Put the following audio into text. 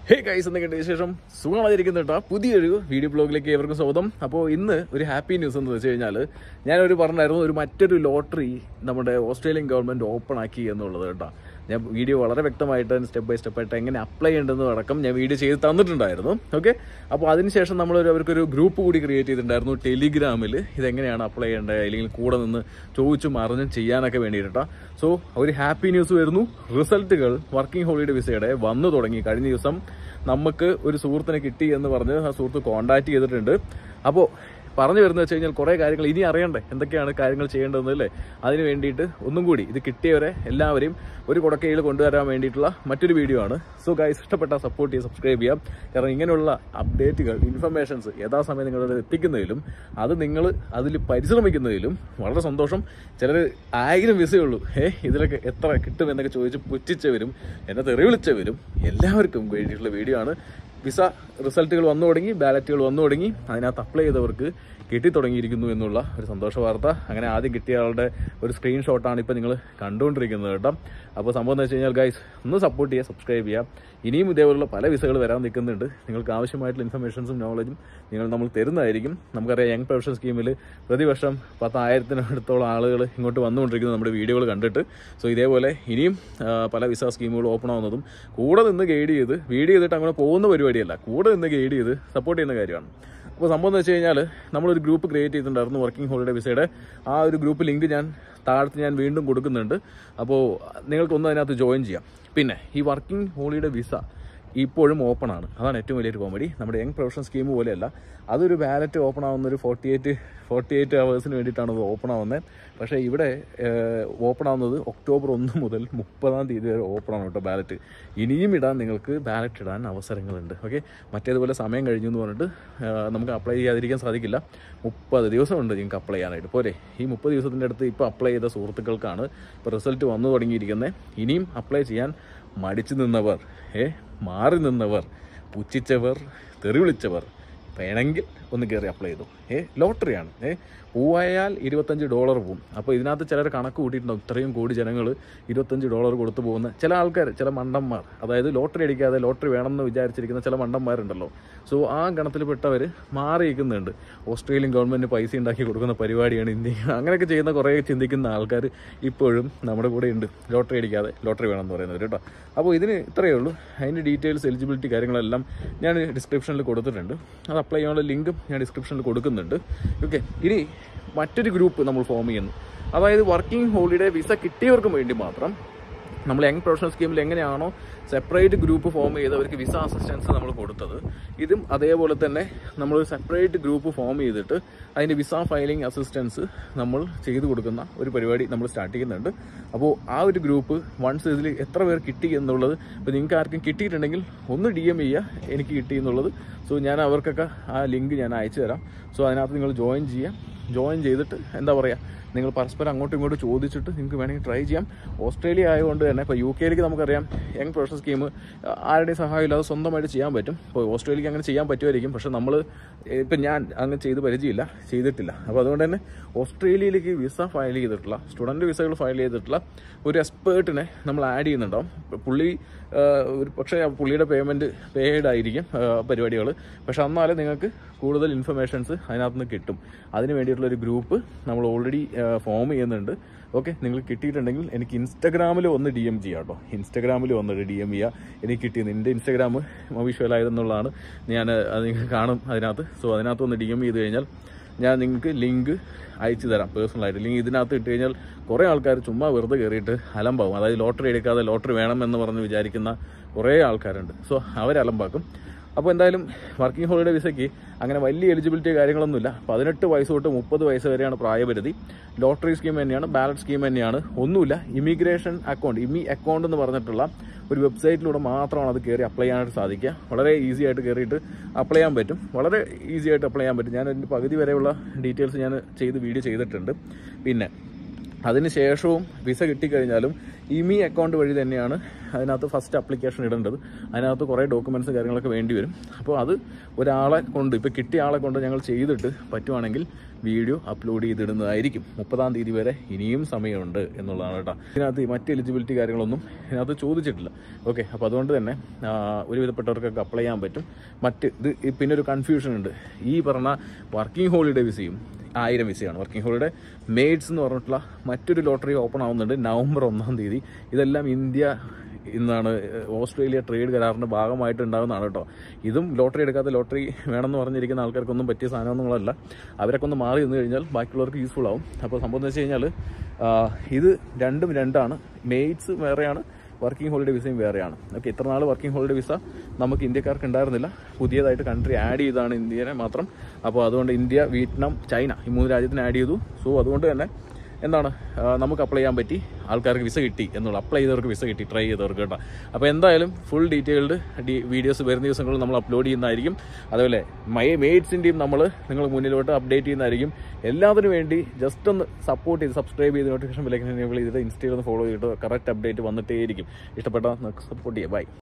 Hey guys, എന്തൊക്കെയുണ്ട് വിശേഷം? സുഖമായിരിക്കുന്നുട്ടോ. പുതിയൊരു വീഡിയോ ബ്ലോഗിലേക്ക് ഏവർക്കും സ്വാഗതം. അപ്പോൾ ഇന്ന് ഒരു ഹാപ്പി ന്യൂസ് എന്ന് വെച്ച് കഴിഞ്ഞാൽ ഞാനൊരു പറഞ്ഞായിരുന്നു മറ്റൊരു ലോട്ടറി നമ്മുടെ ഓസ്ട്രേലിയൻ ഗവൺമെൻറ് ഓപ്പൺ ആക്കി എന്നുള്ളത് കേട്ടോ. ഞാൻ വീഡിയോ വളരെ വ്യക്തമായിട്ട് സ്റ്റെപ്പ് ബൈ സ്റ്റെപ്പായിട്ട് എങ്ങനെ അപ്ലൈ ചെയ്യേണ്ടതെന്ന് അടക്കം ഞാൻ വീഡിയോ ചെയ്ത് തന്നിട്ടുണ്ടായിരുന്നു. ഓക്കെ, അപ്പോൾ അതിനുശേഷം അവർക്കൊരു ഗ്രൂപ്പ് കൂടി ക്രിയേറ്റ് ചെയ്തിട്ടുണ്ടായിരുന്നു ടെലിഗ്രാമിൽ. ഇതെങ്ങനെയാണ് അപ്ലൈ ചെയ്യേണ്ടത്, അല്ലെങ്കിൽ കൂടെ നിന്ന് ചോദിച്ചും അറിഞ്ഞും ചെയ്യാനൊക്കെ വേണ്ടിയിട്ടാ. സോ ഒരു ഹാപ്പി ന്യൂസ് വരുന്നു. റിസൾട്ടുകൾ വർക്കിംഗ് ഹോളിഡേ വിസയുടെ വന്നു തുടങ്ങി. കഴിഞ്ഞ ദിവസം നമുക്ക് ഒരു സുഹൃത്തിനെ കിട്ടി എന്ന് പറഞ്ഞ് ആ സുഹൃത്ത് കോൺടാക്ട് ചെയ്തിട്ടുണ്ട്. അപ്പോൾ പറഞ്ഞു വരുന്നത് വെച്ച് കഴിഞ്ഞാൽ കുറേ കാര്യങ്ങൾ ഇനി അറിയണ്ടേ, എന്തൊക്കെയാണ് കാര്യങ്ങൾ ചെയ്യേണ്ടതെന്നല്ലേ. അതിന് വേണ്ടിയിട്ട് ഒന്നും കൂടി ഇത് കിട്ടിയവരെ എല്ലാവരെയും ഒരു കുടക്കയിൽ കൊണ്ടുവരാൻ വേണ്ടിയിട്ടുള്ള മറ്റൊരു വീഡിയോ ആണ്. സോ ഗൈസ്, ഇഷ്ടപ്പെട്ട സപ്പോർട്ട് ചെയ്യുക, സബ്സ്ക്രൈബ് ചെയ്യാം. കാരണം ഇങ്ങനെയുള്ള അപ്ഡേറ്റുകൾ, ഇൻഫർമേഷൻസ് യഥാസമയം നിങ്ങളുടെ എത്തിക്കുന്നതിലും അത് നിങ്ങൾ അതിൽ പരിശ്രമിക്കുന്നതിലും വളരെ സന്തോഷം. ചിലർ 1000 വിസയുള്ളൂ, ഇതിലൊക്കെ എത്ര കിട്ടും എന്നൊക്കെ ചോദിച്ച് പുച്ഛിച്ചവരും എന്നെ തെറി വിളിച്ചവരും എല്ലാവർക്കും വേണ്ടിയിട്ടുള്ള വീഡിയോ ആണ്. വിസ റിസൾട്ടുകൾ വന്നു തുടങ്ങി, ബാലറ്റുകൾ വന്നു തുടങ്ങി. അതിനകത്ത് അപ്ലൈ ചെയ്തവർക്ക് കിട്ടിത്തുടങ്ങിയിരിക്കുന്നു എന്നുള്ള ഒരു സന്തോഷ വാർത്ത. അങ്ങനെ ആദ്യം കിട്ടിയ ആളുടെ ഒരു സ്ക്രീൻഷോട്ടാണ് ഇപ്പോൾ നിങ്ങൾ കണ്ടുകൊണ്ടിരിക്കുന്നത് കേട്ടോ. അപ്പോൾ സംഭവം എന്ന് വെച്ച് കഴിഞ്ഞാൽ ഗൈസ്, ഒന്ന് സപ്പോർട്ട് ചെയ്യുക, സബ്സ്ക്രൈബ് ചെയ്യുക. ഇനിയും ഇതേപോലുള്ള പല വിസകൾ വരാൻ നിൽക്കുന്നുണ്ട്. നിങ്ങൾക്ക് ആവശ്യമായിട്ടുള്ള ഇൻഫർമേഷൻസും നോളജും നമ്മൾ തരുന്നതായിരിക്കും. നമുക്കറിയാം, യങ് പ്രൊഫഷൻ സ്കീമിൽ പ്രതിവർഷം 10,000-അടുത്തോളം ആളുകൾ ഇങ്ങോട്ട് വന്നുകൊണ്ടിരിക്കുന്നത് നമ്മുടെ വീഡിയോകൾ കണ്ടിട്ട്. സോ ഇതേപോലെ ഇനിയും പല വിസ സ്കീമുകൾ ഓപ്പൺ ആവുന്നതും കൂടെ നിന്ന് ഗൈഡ് ചെയ്ത് വീഡിയോ ചെയ്തിട്ട് അങ്ങനെ പോകുന്ന പരിപാടിയല്ല, കൂടെ നിന്ന് ഗൈഡ് ചെയ്ത് സപ്പോർട്ട് ചെയ്യുന്ന കാര്യമാണ്. അപ്പോൾ സംഭവം എന്ന് വെച്ച് കഴിഞ്ഞാൽ നമ്മളൊരു ഗ്രൂപ്പ് ക്രിയേറ്റ് ചെയ്തിട്ടുണ്ടായിരുന്നു വർക്കിംഗ് ഹോളിഡേ വിസയുടെ. ആ ഒരു ഗ്രൂപ്പ് ലിങ്ക് താഴത്ത് ഞാൻ വീണ്ടും കൊടുക്കുന്നുണ്ട്. അപ്പോൾ നിങ്ങൾക്കൊന്ന് അതിനകത്ത് ജോയിൻ ചെയ്യാം. പിന്നെ ഈ വർക്കിംഗ് ഹോളിഡേ വിസ ഇപ്പോഴും ഓപ്പൺ ആണ്. അതാണ് ഏറ്റവും വലിയൊരു കോമഡി. നമ്മുടെ യങ് പ്രൊഫഷൻ സ്കീം പോലെയല്ല, അതൊരു ബാലറ്റ് ഓപ്പൺ ആവുന്ന ഒരു 48 ഹവേഴ്സിന് വേണ്ടിയിട്ടാണ് അത് ഓപ്പൺ ആവുന്നത്. പക്ഷേ ഇവിടെ ഓപ്പൺ ആവുന്നത് ഒക്ടോബർ 1 മുതൽ 30-ാം തീയതി വരെ ഓപ്പൺ ആണ് കേട്ടോ ബാലറ്റ്. ഇനിയും നിങ്ങൾക്ക് ബാലറ്റ് ഇടാൻ അവസരങ്ങളുണ്ട്. ഓക്കെ, മറ്റേതുപോലെ സമയം കഴിഞ്ഞു എന്ന് പറഞ്ഞിട്ട് നമുക്ക് അപ്ലൈ ചെയ്യാതിരിക്കാൻ സാധിക്കില്ല. 30 ദിവസമുണ്ട് നിങ്ങൾക്ക് അപ്ലൈ ചെയ്യാനായിട്ട്. പോരെ, ഈ 30 ദിവസത്തിൻ്റെ അടുത്ത് ഇപ്പോൾ അപ്ലൈ ചെയ്ത സുഹൃത്തുക്കൾക്കാണ് ഇപ്പോൾ റിസൾട്ട് വന്നു തുടങ്ങിയിരിക്കുന്നത്. ഇനിയും അപ്ലൈ ചെയ്യാൻ മടിച്ചു നിന്നവർ, മാറി നിന്നവർ, പുച്ഛിച്ചവർ, തെറി വിളിച്ചവർ വേണമെങ്കിൽ ഒന്ന് കയറി അപ്ലൈ ചെയ്തു. ലോട്ടറിയാണ്. പോയാൽ $25 പോവും. അപ്പോൾ ഇതിനകത്ത് ചിലർ കണക്ക് കൂട്ടിയിട്ടുണ്ടാവും, ഇത്രയും കോടി ജനങ്ങൾ $25 കൊടുത്തു പോകുന്ന ചില ആൾക്കാർ, ചില മണ്ടന്മാർ, അതായത് ലോട്ടറി അടിക്കാതെ ലോട്ടറി വേണമെന്ന് വിചാരിച്ചിരിക്കുന്ന ചില മണ്ടന്മാരുണ്ടല്ലോ. സോ ആ ഗണത്തിൽപ്പെട്ടവർ മാറിയിരിക്കുന്നുണ്ട്. ഓസ്ട്രേലിയൻ ഗവൺമെൻറ് പൈസ ഉണ്ടാക്കി കൊടുക്കുന്ന പരിപാടിയാണ് ഇന്ത്യ. അങ്ങനെയൊക്കെ ചെയ്യുന്ന കുറേ ചിന്തിക്കുന്ന ആൾക്കാർ ഇപ്പോഴും നമ്മുടെ കൂടെ ഉണ്ട്, ലോട്ടറി അടിക്കാതെ ലോട്ടറി വേണമെന്ന് പറയുന്നത് കേട്ടോ. അപ്പോൾ ഇതിന് ഇത്രയേ ഉള്ളൂ. അതിൻ്റെ ഡീറ്റെയിൽസ്, എലിജിബിലിറ്റി കാര്യങ്ങളെല്ലാം ഞാൻ ഡിസ്ക്രിപ്ഷനിൽ കൊടുത്തിട്ടുണ്ട്. അത് അപ്ലൈ ചെയ്യാനുള്ള ലിങ്കും ഞാൻ ഡിസ്ക്രിപ്ഷനിൽ കൊടുക്കുന്നുണ്ട്. ഓക്കെ, ഇനി മറ്റൊരു ഗ്രൂപ്പ് നമ്മൾ ഫോം ചെയ്യുന്നു. അതായത് വർക്കിംഗ് ഹോളിഡേ വിസ കിട്ടിയവർക്ക് വേണ്ടി മാത്രം നമ്മൾ യങ് പ്രൊഫഷണൽ സ്കീമിൽ എങ്ങനെയാണോ സെപ്പറേറ്റ് ഗ്രൂപ്പ് ഫോം ചെയ്തവർക്ക് വിസ അസിസ്റ്റൻസ് നമ്മൾ കൊടുത്തത്, ഇതും അതേപോലെ തന്നെ നമ്മൾ സെപ്പറേറ്റ് ഗ്രൂപ്പ് ഫോം ചെയ്തിട്ട് അതിൻ്റെ വിസ ഫയലിംഗ് അസിസ്റ്റൻസ് നമ്മൾ ചെയ്തു കൊടുക്കുന്ന ഒരു പരിപാടി നമ്മൾ സ്റ്റാർട്ട് ചെയ്യുന്നുണ്ട്. അപ്പോൾ ആ ഒരു ഗ്രൂപ്പ് വൺസ് ഇതിൽ എത്ര പേർ കിട്ടി എന്നുള്ളത്, ഇപ്പോൾ നിങ്ങൾക്ക് ആർക്കും കിട്ടിയിട്ടുണ്ടെങ്കിൽ ഒന്ന് DM ചെയ്യുക, എനിക്ക് കിട്ടി എന്നുള്ളത്. സോ ഞാൻ അവർക്കൊക്കെ ആ ലിങ്ക് ഞാൻ അയച്ചു തരാം. സോ അതിനകത്ത് നിങ്ങൾ ജോയിൻ ചെയ്യാം. ജോയിൻ ചെയ്തിട്ട് എന്താ പറയുക, നിങ്ങൾ പരസ്പരം അങ്ങോട്ടും ഇങ്ങോട്ടും ചോദിച്ചിട്ട് നിങ്ങൾക്ക് വേണമെങ്കിൽ ട്രൈ ചെയ്യാം. ഓസ്ട്രേലിയ ആയതുകൊണ്ട് തന്നെ ഇപ്പോൾ UK നമുക്കറിയാം യങ് പ്രൊഫഷൻ സ്കീം ആരുടെയും സഹായം ഇല്ലാതെ സ്വന്തമായിട്ട് ചെയ്യാൻ പറ്റും. ഇപ്പോൾ ഓസ്ട്രേലിയക്ക് അങ്ങനെ ചെയ്യാൻ പറ്റുമായിരിക്കും. പക്ഷേ ഞാൻ അങ്ങനെ ചെയ്തിട്ടില്ല. അപ്പോൾ അതുകൊണ്ട് തന്നെ ഓസ്ട്രേലിയയിലേക്ക് വിസ ഫയൽ ചെയ്തിട്ടുള്ള, സ്റ്റുഡൻറ്റ് വിസകൾ ഫയൽ ചെയ്തിട്ടുള്ള ഒരു എക്സ്പേർട്ടിനെ നമ്മൾ ആഡ് ചെയ്യുന്നുണ്ടാവും. പുള്ളി പക്ഷേ പുള്ളിയുടെ പേയ്മെൻറ്റ് പെയ്ഡ് ആയിരിക്കും പരിപാടികൾ. പക്ഷെ എന്നാലും നിങ്ങൾക്ക് കൂടുതൽ ഇൻഫർമേഷൻസ് അതിനകത്ത് നിന്ന് കിട്ടും. അതിന് വേണ്ടിയിട്ടുള്ളൊരു ഗ്രൂപ്പ് നമ്മൾ ഓൾറെഡി ഫോം ചെയ്യുന്നുണ്ട്. ഓക്കെ, നിങ്ങൾ കിട്ടിയിട്ടുണ്ടെങ്കിൽ എനിക്ക് ഇൻസ്റ്റാഗ്രാമിൽ ഒന്ന് DM ചെയ്യാം കേട്ടോ. ഇൻസ്റ്റാഗ്രാമിൽ വന്നിട്ട് DM ചെയ്യുക, എനിക്ക് കിട്ടിയത്. എൻ്റെ ഇൻസ്റ്റാഗ്രാം വിഷ്വലായതെന്നുള്ളതാണ്. അത് നിങ്ങൾക്ക് കാണും അതിനകത്ത്. സോ അതിനകത്ത് ഒന്ന് DM ചെയ്ത് കഴിഞ്ഞാൽ ഞാൻ നിങ്ങൾക്ക് ലിങ്ക് അയച്ചു തരാം പേഴ്സണലായിട്ട്. അല്ലെങ്കിൽ ഇതിനകത്ത് ഇട്ട് കഴിഞ്ഞാൽ കുറേ ആൾക്കാർ ചുമ്മാ വെറുതെ കയറിയിട്ട് അലമ്പാവും. അതായത് ലോട്ടറി എടുക്കാതെ ലോട്ടറി വേണമെന്ന് പറഞ്ഞ് വിചാരിക്കുന്ന കുറേ ആൾക്കാരുണ്ട്. സോ അവരലമ്പാക്കും. അപ്പോൾ എന്തായാലും വർക്കിംഗ് ഹോളിഡേ വിസയ്ക്ക് അങ്ങനെ വലിയ എലിജിബിലിറ്റി കാര്യങ്ങളൊന്നുമില്ല. 18 വയസ്സ് തൊട്ട് 30 വയസ്സ് വരെയാണ് പ്രായപരിധി. ലോട്ടറി സ്കീം തന്നെയാണ്, ബാലറ്റ് സ്കീം തന്നെയാണ്. ഒന്നുമില്ല, ഇമിഗ്രേഷൻ അക്കൗണ്ട്, അക്കൗണ്ട് എന്ന് പറഞ്ഞിട്ടുള്ള ഒരു വെബ്സൈറ്റിലൂടെ മാത്രമാണ് അത് കയറി അപ്ലൈ ചെയ്യാനായിട്ട് സാധിക്കുക. വളരെ ഈസി ആയിട്ട് കയറിയിട്ട് അപ്ലൈ ചെയ്യാൻ പറ്റും. വളരെ ഈസി ആയിട്ട് അപ്ലൈ ചെയ്യാൻ പറ്റും. ഞാൻ അതിൻ്റെ പകുതി വരെയുള്ള ഡീറ്റെയിൽസ് ഞാൻ വീഡിയോ ചെയ്തിട്ടുണ്ട്. പിന്നെ അതിന് ശേഷവും വിസ കിട്ടിക്കഴിഞ്ഞാലും ഇമി അക്കൗണ്ട് വഴി തന്നെയാണ് അതിനകത്ത് ഫസ്റ്റ് അപ്ലിക്കേഷൻ ഇടേണ്ടത്. അതിനകത്ത് കുറേ ഡോക്യുമെൻറ്റ്സ് കാര്യങ്ങളൊക്കെ വേണ്ടി വരും. അപ്പോൾ അത് ഒരാളെ കൊണ്ട്, ഇപ്പോൾ കിട്ടിയ ആളെ കൊണ്ട് ഞങ്ങൾ ചെയ്തിട്ട് പറ്റുവാണെങ്കിൽ വീഡിയോ അപ്ലോഡ് ചെയ്തിടുന്നതായിരിക്കും. 30-ാം തീയതി വരെ ഇനിയും സമയമുണ്ട് എന്നുള്ളതാണ് കേട്ടോ. ഇതിനകത്ത് മറ്റ് എലിജിബിലിറ്റി കാര്യങ്ങളൊന്നും ഇതിനകത്ത് ചോദിച്ചിട്ടില്ല. ഓക്കെ, അപ്പോൾ അതുകൊണ്ട് തന്നെ ഒരുവിധപ്പെട്ടവർക്കൊക്കെ അപ്ലൈ ചെയ്യാൻ പറ്റും. ഇത് പിന്നെ ഒരു കൺഫ്യൂഷൻ ഉണ്ട്. ഈ പറഞ്ഞ വർക്കിംഗ് ഹോളിഡേ വിസയും 1000 വിസയാണ്. വർക്കിംഗ് ഹോളിഡേ മെയ്ഡ്സ് എന്ന് പറഞ്ഞിട്ടുള്ള മറ്റൊരു ലോട്ടറി ഓപ്പൺ ആവുന്നുണ്ട് നവംബർ 1-ാം തീയതി. ഇതെല്ലാം ഇന്നാണ് ഓസ്ട്രേലിയ ട്രേഡ് കരാറിൻ്റെ ഭാഗമായിട്ട് ഉണ്ടാകുന്നതാണ് കേട്ടോ. ഇതും ലോട്ടറി എടുക്കാത്ത, ലോട്ടറി വേണമെന്ന് പറഞ്ഞിരിക്കുന്ന ആൾക്കാർക്കൊന്നും പറ്റിയ സാധനമൊന്നുമല്ല. അവരൊക്കെ ഒന്ന് മാറി നിന്ന് കഴിഞ്ഞാൽ ബാക്കിയുള്ളവർക്ക് യൂസ്ഫുൾ ആവും. അപ്പോൾ സംഭവം എന്ന് വെച്ച് കഴിഞ്ഞാൽ ഇത് രണ്ടും രണ്ടാണ്. മെയ്ഡ്സ് വേറെയാണ്, വർക്കിംഗ് ഹോളിഡേ വിസയും വേറെയാണ്. ഓക്കെ, ഇത്ര നാൾ വർക്കിംഗ് ഹോളിഡേ വിസ നമുക്ക് ഇന്ത്യക്കാർക്ക് ഉണ്ടായിരുന്നില്ല. പുതിയതായിട്ട് കൺട്രി ആഡ് ചെയ്താണ് ഇന്ത്യനെ മാത്രം. അപ്പോൾ അതുകൊണ്ട് ഇന്ത്യ, വിയറ്റ്നാം, ചൈന ഈ 3 രാജ്യത്തിന് ആഡ് ചെയ്തു. സോ അതുകൊണ്ട് തന്നെ നമുക്ക് അപ്ലൈ ചെയ്യാൻ പറ്റി, ആൾക്കാർക്ക് വിസ കിട്ടി അപ്ലൈ ചെയ്തവർക്ക് വിസ കിട്ടി, ട്രൈ ചെയ്തവർക്ക് കേട്ടോ. അപ്പോൾ എന്തായാലും ഫുൾ ഡീറ്റെയിൽഡ് വീഡിയോസ് വരുന്ന ദിവസങ്ങളിൽ നമ്മൾ അപ്ലോഡ് ചെയ്യുന്നതായിരിക്കും. അതുപോലെ മെയ്ഡ്സിൻ്റെയും നിങ്ങൾ മുന്നിലോട്ട് അപ്ഡേറ്റ് ചെയ്യുന്നതായിരിക്കും. എല്ലാത്തിനും വേണ്ടി ജസ്റ്റ് ഒന്ന് സപ്പോർട്ട് ചെയ്ത് സബ്സ്ക്രൈബ് ചെയ്ത് നോട്ടിഫിക്കേഷൻ ബെൽ ഐക്കൺ എനേബിൾ ചെയ്തിട്ട് ഇൻസ്റ്റയിൽ ഒന്ന് ഫോളോ ചെയ്തിട്ട് കറക്റ്റ് അപ്ഡേറ്റ് വന്നിട്ടേയിരിക്കും. ഇഷ്ടപ്പെട്ടാൽ നമുക്ക് സപ്പോർട്ട് ചെയ്യാം. ബൈ.